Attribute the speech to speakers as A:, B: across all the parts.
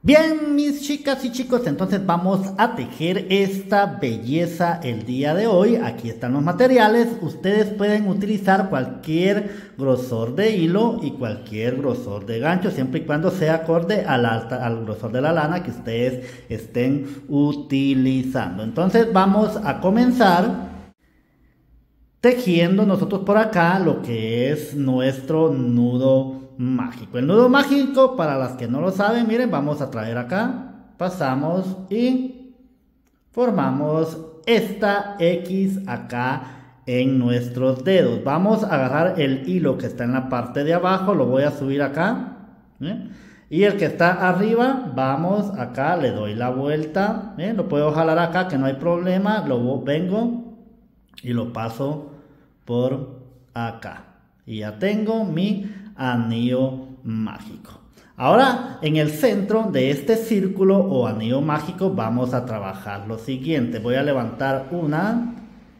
A: Bien, mis chicas y chicos, entonces vamos a tejer esta belleza el día de hoy. Aquí están los materiales. Ustedes pueden utilizar cualquier grosor de hilo y cualquier grosor de gancho, siempre y cuando sea acorde al grosor de la lana que ustedes estén utilizando. Entonces vamos a comenzar tejiendo nosotros por acá lo que es nuestro nudo mágico. El nudo mágico, para las que no lo saben, miren, vamos a traer acá, pasamos y formamos esta X acá en nuestros dedos. Vamos a agarrar el hilo que está en la parte de abajo, lo voy a subir acá, y el que está arriba, vamos acá, le doy la vuelta, lo puedo jalar acá que no hay problema, lo vengo y lo paso por acá y ya tengo mi anillo mágico. Ahora en el centro de este círculo o anillo mágico vamos a trabajar lo siguiente. Voy a levantar 1,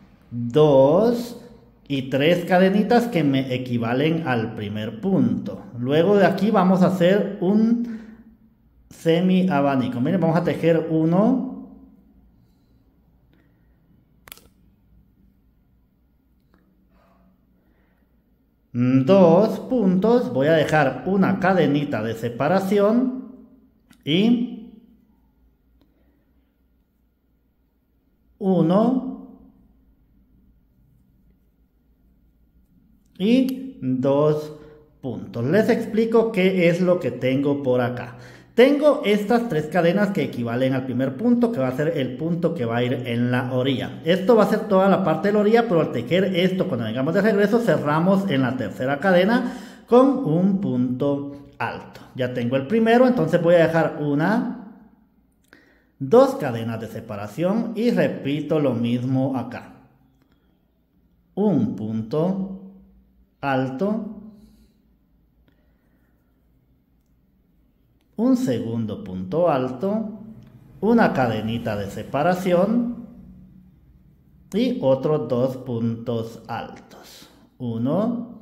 A: 2 y 3 cadenitas que me equivalen al primer punto. Luego de aquí vamos a hacer un semi abanico. Miren, vamos a tejer 1, 2 puntos, voy a dejar una cadenita de separación y 1 y 2 puntos. Les explico qué es lo que tengo por acá. Tengo estas 3 cadenas que equivalen al primer punto, que va a ser el punto que va a ir en la orilla. Esto va a ser toda la parte de la orilla, pero al tejer esto, cuando vengamos de regreso, cerramos en la tercera cadena con un punto alto. Ya tengo el primero, entonces voy a dejar 1, 2 cadenas de separación y repito lo mismo acá. Un punto alto. Un segundo punto alto, una cadenita de separación y otros 2 puntos altos, 1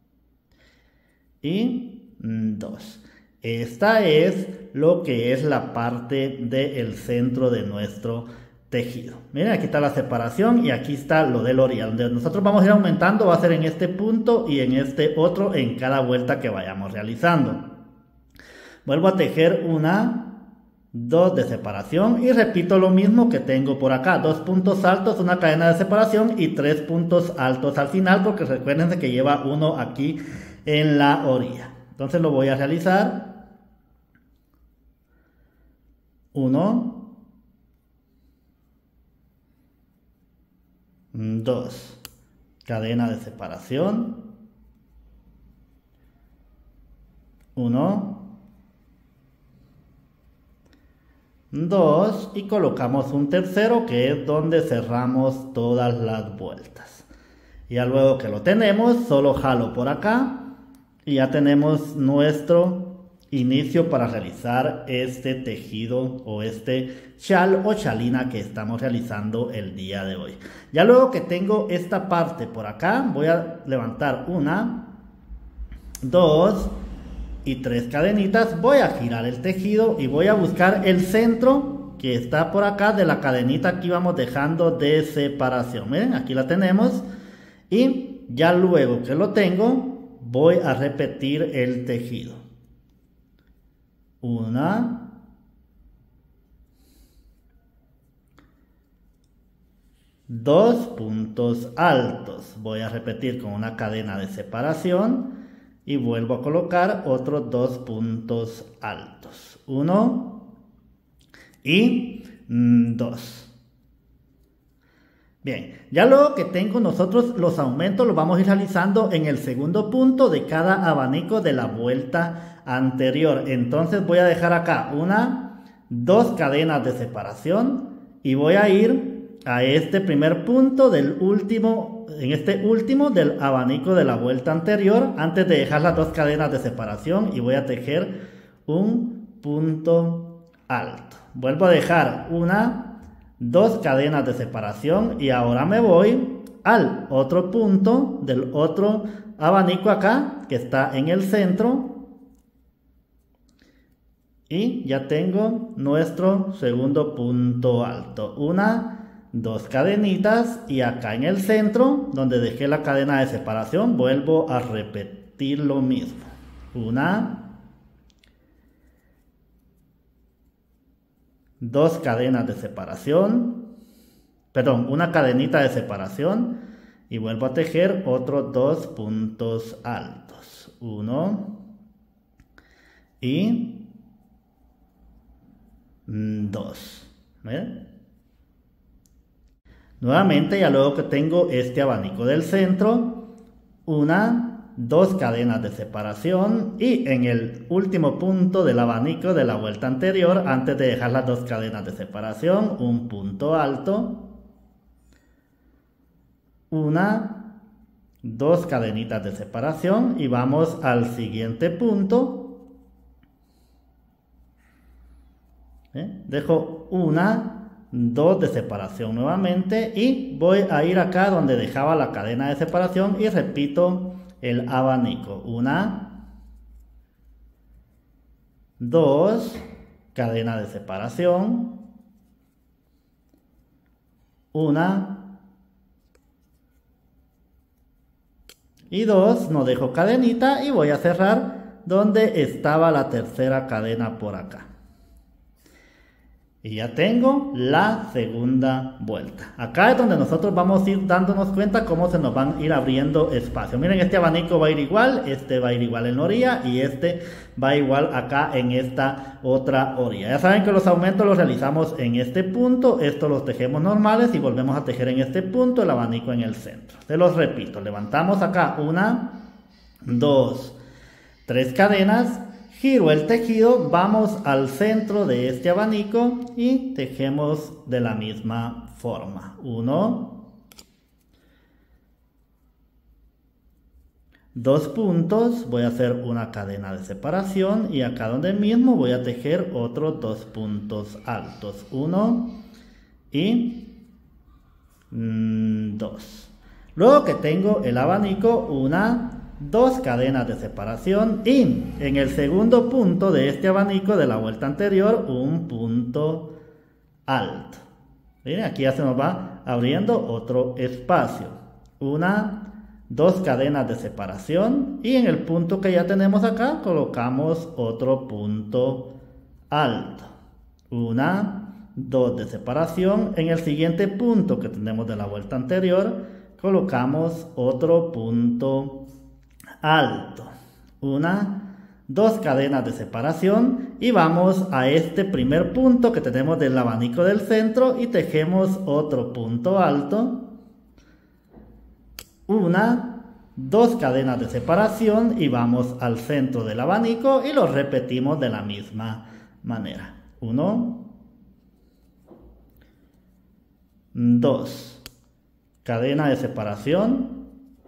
A: y 2. Esta es lo que es la parte del centro de nuestro tejido. Miren, aquí está la separación y aquí está lo del orilla. Donde nosotros vamos a ir aumentando va a ser en este punto y en este otro en cada vuelta que vayamos realizando. Vuelvo a tejer 1, 2 de separación y repito lo mismo que tengo por acá. 2 puntos altos, una cadena de separación y 3 puntos altos al final, porque recuerden que lleva uno aquí en la orilla. Entonces lo voy a realizar. 1, 2, cadena de separación. 1, 2 y colocamos un tercero que es donde cerramos todas las vueltas. Ya luego que lo tenemos, solo jalo por acá y ya tenemos nuestro inicio para realizar este tejido o este chal o chalina que estamos realizando el día de hoy. Ya luego que tengo esta parte por acá, voy a levantar 1, 2 y 3 cadenitas, voy a girar el tejido y voy a buscar el centro que está por acá de la cadenita que íbamos dejando de separación. Miren, aquí la tenemos y ya luego que lo tengo voy a repetir el tejido. 1, 2 puntos altos, voy a repetir con una cadena de separación y vuelvo a colocar otros 2 puntos altos, 1 y 2. Bien, ya luego que tengo nosotros los aumentos los vamos a ir realizando en el segundo punto de cada abanico de la vuelta anterior. Entonces voy a dejar acá 1, 2 cadenas de separación y voy a ir a este primer punto del último, en este último del abanico de la vuelta anterior, antes de dejar las 2 cadenas de separación, y voy a tejer un punto alto. Vuelvo a dejar 1, 2 cadenas de separación y ahora me voy al otro punto del otro abanico acá que está en el centro Y ya tengo nuestro segundo punto alto. Una, dos cadenitas y acá en el centro, donde dejé la cadena de separación, vuelvo a repetir lo mismo. Una, dos cadenas de separación, perdón, una cadenita de separación y vuelvo a tejer otros dos puntos altos. Uno y dos. ¿Ven? Nuevamente, ya luego que tengo este abanico del centro, una, dos cadenas de separación y en el último punto del abanico de la vuelta anterior, antes de dejar las dos cadenas de separación, un punto alto, una, dos cadenitas de separación y vamos al siguiente punto. Dejo una, dos de separación nuevamente y voy a ir acá donde dejaba la cadena de separación y repito el abanico. Una, dos, cadena de separación, una y dos, no dejo cadenita y voy a cerrar donde estaba la tercera cadena por acá. Y ya tengo la segunda vuelta. Acá es donde nosotros vamos a ir dándonos cuenta cómo se nos van a ir abriendo espacio. Miren, este abanico va a ir igual, este va a ir igual en la orilla y este va igual acá en esta otra orilla. Ya saben que los aumentos los realizamos en este punto, estos los tejemos normales y volvemos a tejer en este punto el abanico en el centro. Se los repito, levantamos acá una, dos, tres cadenas. Giro el tejido, vamos al centro de este abanico y tejemos de la misma forma. Uno, dos puntos, voy a hacer una cadena de separación y acá donde mismo voy a tejer otros dos puntos altos. Uno y dos. Luego que tengo el abanico, una, dos cadenas de separación y en el segundo punto de este abanico de la vuelta anterior un punto alto. Miren, aquí ya se nos va abriendo otro espacio. Una, dos cadenas de separación y en el punto que ya tenemos acá colocamos otro punto alto. Una, dos de separación. En el siguiente punto que tenemos de la vuelta anterior colocamos otro punto alto, una, dos cadenas de separación y vamos a este primer punto que tenemos del abanico del centro y tejemos otro punto alto, una, dos cadenas de separación y vamos al centro del abanico y lo repetimos de la misma manera. Uno, dos, cadena de separación,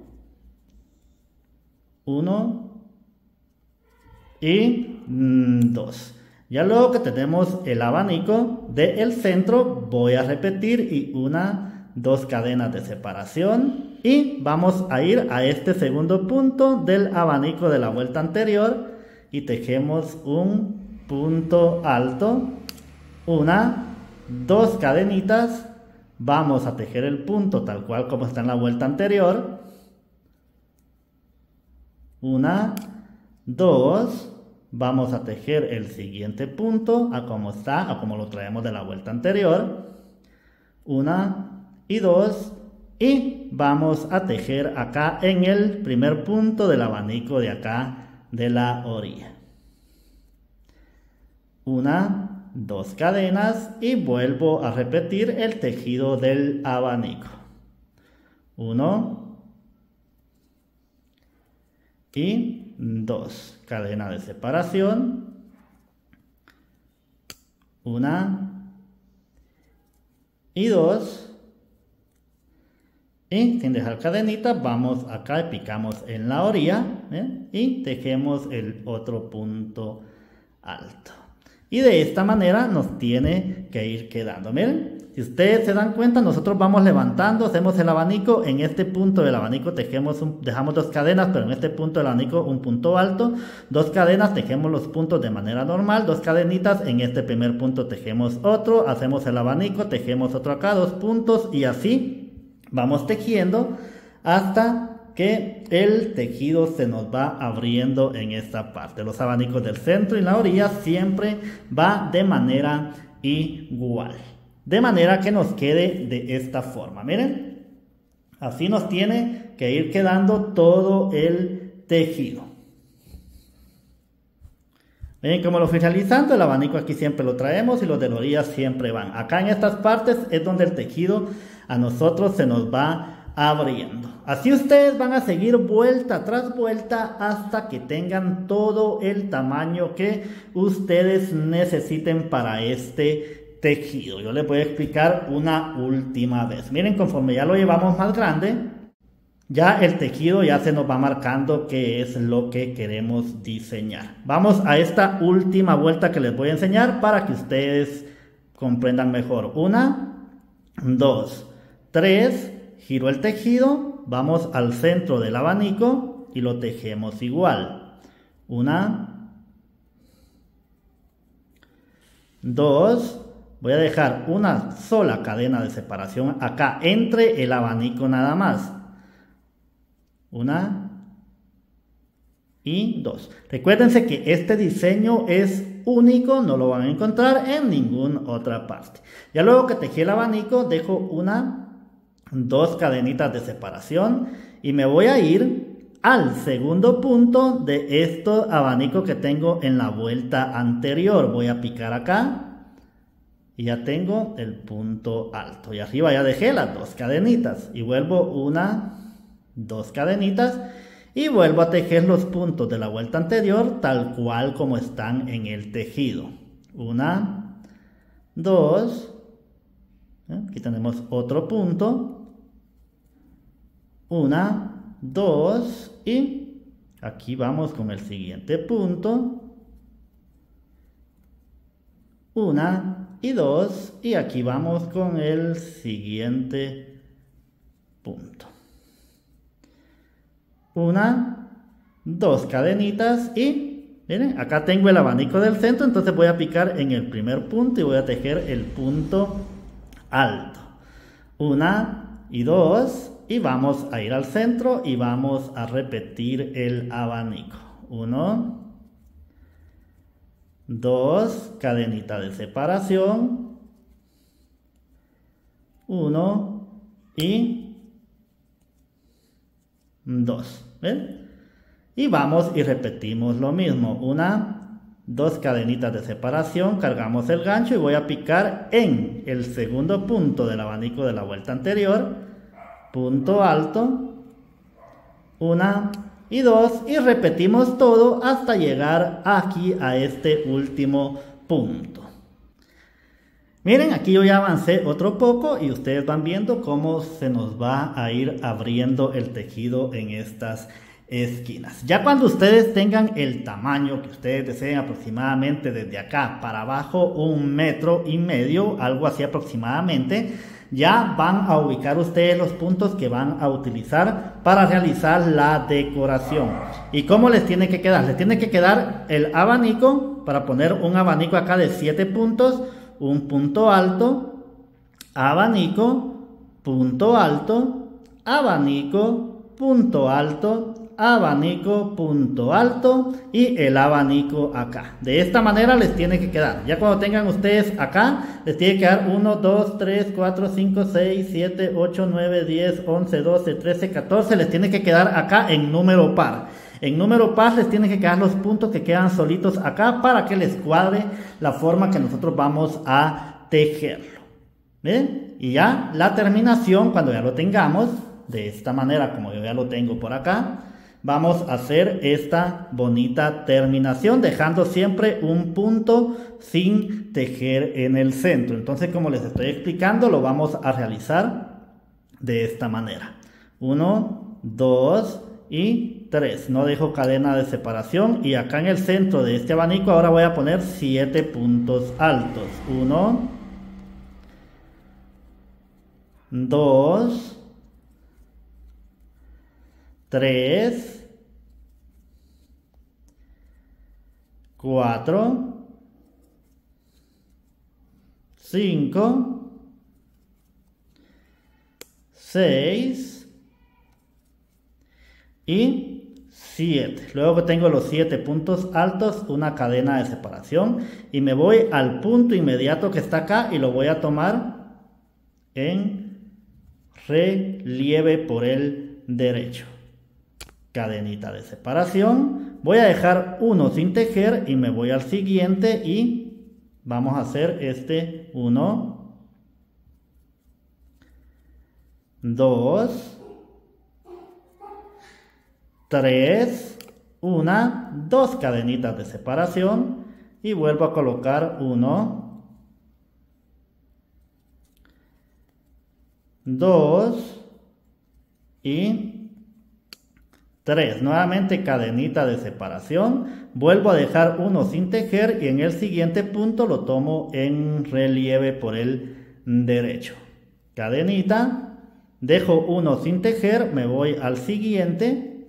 A: uno y dos. Ya luego que tenemos el abanico del centro voy a repetir y una, dos cadenas de separación y vamos a ir a este segundo punto del abanico de la vuelta anterior y tejemos un punto alto, una, dos cadenitas, vamos a tejer el punto tal cual como está en la vuelta anterior. Una, dos, vamos a tejer el siguiente punto a como está, a como lo traemos de la vuelta anterior. Una y dos y vamos a tejer acá en el primer punto del abanico de acá de la orilla. Una, dos cadenas y vuelvo a repetir el tejido del abanico. Uno y dos, cadena de separación, una y dos y sin dejar cadenita vamos acá y picamos en la orilla y tejemos el otro punto alto Y de esta manera nos tiene que ir quedando. Miren, si ustedes se dan cuenta, nosotros vamos levantando, hacemos el abanico. En este punto del abanico dejamos 2 cadenas, pero en este punto del abanico un punto alto. 2 cadenas, tejemos los puntos de manera normal. 2 cadenitas, en este primer punto tejemos otro. Hacemos el abanico, tejemos otro acá, 2 puntos. Y así vamos tejiendo hasta que el tejido se nos va abriendo en esta parte. Los abanicos del centro y la orilla siempre va de manera igual. De manera que nos quede de esta forma. Miren, así nos tiene que ir quedando todo el tejido. Miren cómo lo fui realizando. El abanico aquí siempre lo traemos y los de la orilla siempre van. Acá en estas partes es donde el tejido a nosotros se nos va abriendo. Así ustedes van a seguir vuelta tras vuelta hasta que tengan todo el tamaño que ustedes necesiten para este tejido. Yo les voy a explicar una última vez. Miren, conforme ya lo llevamos más grande, ya el tejido ya se nos va marcando qué es lo que queremos diseñar. Vamos a esta última vuelta que les voy a enseñar para que ustedes comprendan mejor. 1, 2, 3. Giro el tejido, vamos al centro del abanico y lo tejemos igual. 1, 2, voy a dejar una sola cadena de separación acá entre el abanico nada más. 1 y 2. Recuérdense que este diseño es único, no lo van a encontrar en ninguna otra parte. Ya luego que tejí el abanico, dejo 2 cadenitas de separación y me voy a ir al segundo punto de estos abanicos que tengo en la vuelta anterior. Voy a picar acá y ya tengo el punto alto. Y arriba ya dejé las 2 cadenitas y vuelvo 2 cadenitas y vuelvo a tejer los puntos de la vuelta anterior tal cual como están en el tejido. 1, 2, aquí tenemos otro punto. 1, 2 y aquí vamos con el siguiente punto. 1 y 2 y aquí vamos con el siguiente punto. 1, 2 cadenitas y miren, acá tengo el abanico del centro, entonces voy a picar en el primer punto y voy a tejer el punto alto. 1 y 2 y vamos a ir al centro y vamos a repetir el abanico. 1, 2, cadenita de separación. 1 y 2. ¿Ven? Y vamos y repetimos lo mismo. 1, 2 cadenitas de separación, cargamos el gancho y voy a picar en el segundo punto del abanico de la vuelta anterior. Punto alto, 1 y 2 y repetimos todo hasta llegar aquí a este último punto. Miren, aquí yo ya avancé otro poco y ustedes van viendo cómo se nos va a ir abriendo el tejido en estas esquinas. Ya cuando ustedes tengan el tamaño que ustedes deseen, aproximadamente desde acá para abajo 1,5 metros, algo así aproximadamente, ya van a ubicar ustedes los puntos que van a utilizar para realizar la decoración. ¿Y cómo les tiene que quedar? Les tiene que quedar el abanico, para poner un abanico acá de 7 puntos, un punto alto, abanico, punto alto, abanico, punto alto, abanico, punto alto y el abanico acá. De esta manera les tiene que quedar. Ya cuando tengan ustedes acá, les tiene que quedar 1, 2, 3, 4, 5, 6, 7, 8, 9, 10, 11, 12, 13, 14. Les tiene que quedar acá en número par. En número par les tienen que quedar los puntos que quedan solitos acá para que les cuadre la forma que nosotros vamos a tejerlo. ¿Ven? Y ya la terminación, cuando ya lo tengamos, de esta manera como yo ya lo tengo por acá, vamos a hacer esta bonita terminación, dejando siempre un punto sin tejer en el centro. Entonces, como les estoy explicando, lo vamos a realizar de esta manera. 1, 2 y 3. No dejo cadena de separación. Y acá en el centro de este abanico ahora voy a poner 7 puntos altos. 1, 2, 3, 4, 5, 6 y 7. Luego que tengo los 7 puntos altos, una cadena de separación y me voy al punto inmediato que está acá y lo voy a tomar en relieve por el derecho. Cadenita de separación. Voy a dejar uno sin tejer y me voy al siguiente y vamos a hacer este 1, 2, 3, 1, 2 cadenitas de separación y vuelvo a colocar 1, 2 y 3. Nuevamente cadenita de separación, vuelvo a dejar uno sin tejer y en el siguiente punto lo tomo en relieve por el derecho. Cadenita, dejo uno sin tejer, me voy al siguiente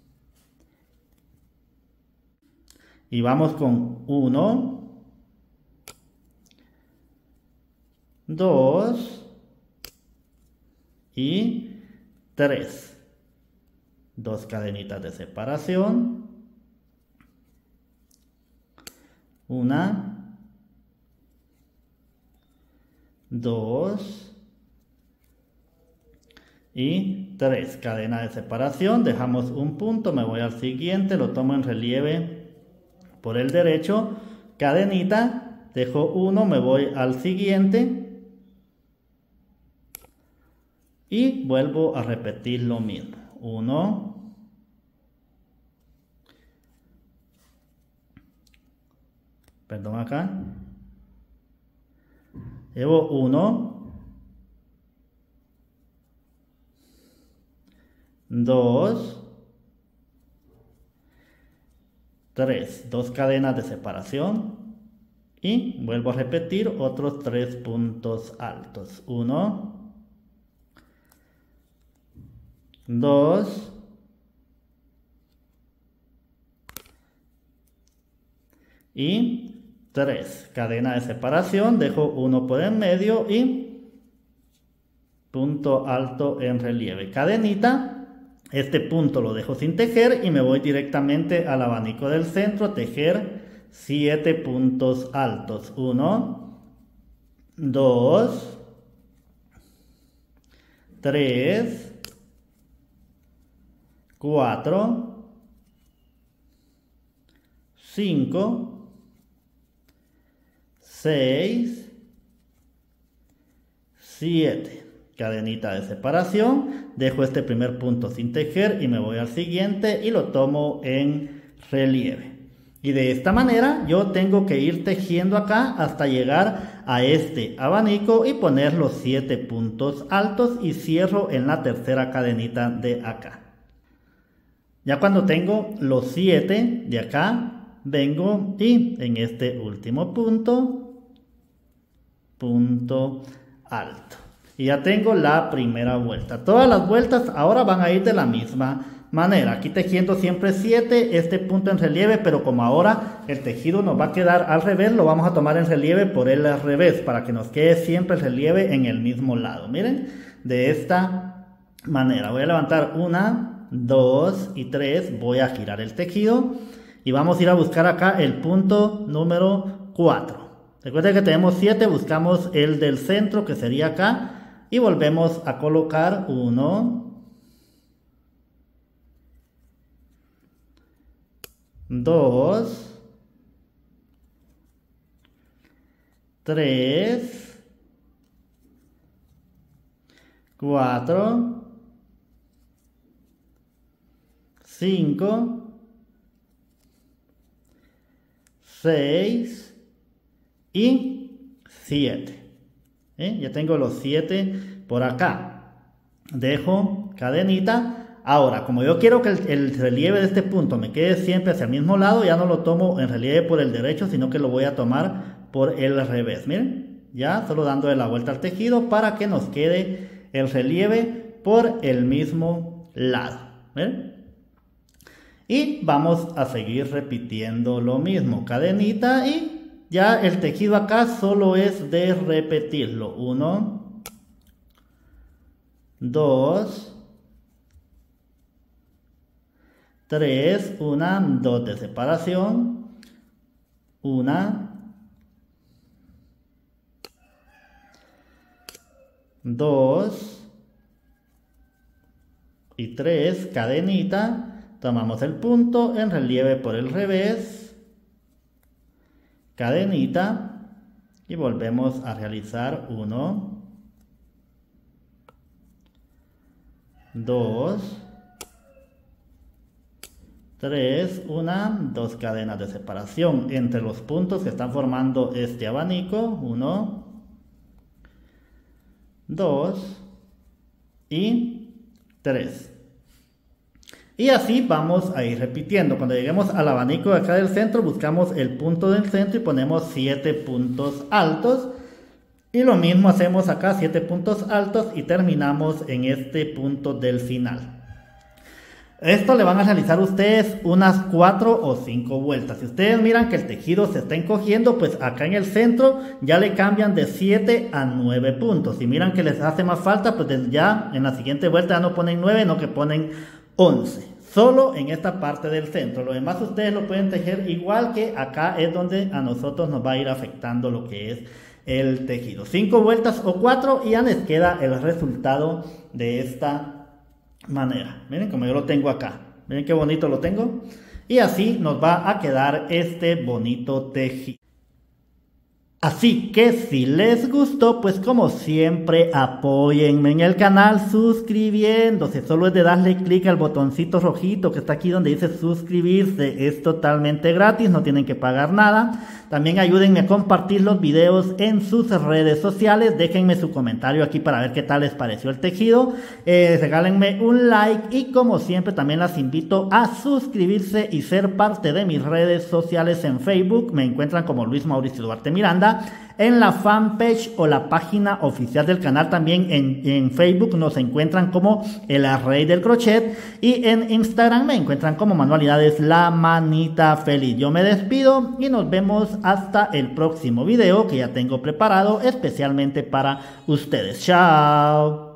A: y vamos con 1, 2 y 3. 2 cadenitas de separación, 1, 2 y 3. Cadena de separación, dejamos un punto, me voy al siguiente, lo tomo en relieve por el derecho, cadenita, dejo uno, me voy al siguiente y vuelvo a repetir lo mismo. 1, perdón acá, llevo 1, 2, 3, 2 cadenas de separación y vuelvo a repetir otros 3 puntos altos. 1, 2 y 3. Cadena de separación, dejo uno por en medio y punto alto en relieve. Cadenita, este punto lo dejo sin tejer y me voy directamente al abanico del centro, tejer 7 puntos altos. 1, 2, 3, 4, 5, 6, 7. Cadenita de separación, dejo este primer punto sin tejer y me voy al siguiente y lo tomo en relieve. Y de esta manera yo tengo que ir tejiendo acá hasta llegar a este abanico y poner los 7 puntos altos y cierro en la tercera cadenita de acá. Ya cuando tengo los 7 de acá, vengo y en este último punto, punto alto. Y ya tengo la primera vuelta. Todas las vueltas ahora van a ir de la misma manera. Aquí tejiendo siempre 7, este punto en relieve, pero como ahora el tejido nos va a quedar al revés, lo vamos a tomar en relieve por el revés, para que nos quede siempre el relieve en el mismo lado. Miren, de esta manera. Voy a levantar 1, 2 y 3, voy a girar el tejido y vamos a ir a buscar acá el punto número 4. Recuerden que tenemos 7, buscamos el del centro que sería acá y volvemos a colocar 1, 2, 3, 4, 5, 6 y 7. Ya tengo los 7 por acá. Dejo cadenita, Ahora, como yo quiero que el relieve de este punto me quede siempre hacia el mismo lado, ya no lo tomo en relieve por el derecho, sino que lo voy a tomar por el revés. Miren, ya solo dándole la vuelta al tejido para que nos quede el relieve por el mismo lado. ¿Ven? Y vamos a seguir repitiendo lo mismo, cadenita, y ya el tejido acá solo es de repetirlo. 1, 2, 3, 1, 2 de separación, 1, 2 y 3, cadenita, tomamos el punto en relieve por el revés, cadenita, y volvemos a realizar 1, 2, 3, 1, 2 cadenas de separación entre los puntos que están formando este abanico, 1, 2 y 3. Y así vamos a ir repitiendo. Cuando lleguemos al abanico de acá del centro, buscamos el punto del centro y ponemos 7 puntos altos. Y lo mismo hacemos acá, 7 puntos altos, y terminamos en este punto del final. Esto le van a realizar ustedes unas 4 o 5 vueltas. Si ustedes miran que el tejido se está encogiendo, pues acá en el centro ya le cambian de 7 a 9 puntos. Si miran que les hace más falta, pues ya en la siguiente vuelta ya no ponen 9, no que ponen 11. Solo en esta parte del centro. Lo demás ustedes lo pueden tejer igual, que acá es donde a nosotros nos va a ir afectando lo que es el tejido. 5 vueltas o 4 y ya les queda el resultado de esta manera. Miren como yo lo tengo acá, miren qué bonito lo tengo, y así nos va a quedar este bonito tejido. Así que si les gustó, pues como siempre apóyenme en el canal suscribiéndose. Solo es de darle clic al botoncito rojito que está aquí donde dice suscribirse. Es totalmente gratis, no tienen que pagar nada. También ayúdenme a compartir los videos en sus redes sociales. Déjenme su comentario aquí para ver qué tal les pareció el tejido. Regálenme un like y como siempre también las invito a suscribirse y ser parte de mis redes sociales en Facebook. Me encuentran como Luis Mauricio Duarte Miranda. En la fanpage o la página oficial del canal también en Facebook nos encuentran como El Rey del Crochet, y en Instagram me encuentran como Manualidades La Manita Feliz. Yo me despido y nos vemos hasta el próximo video que ya tengo preparado especialmente para ustedes. Chao.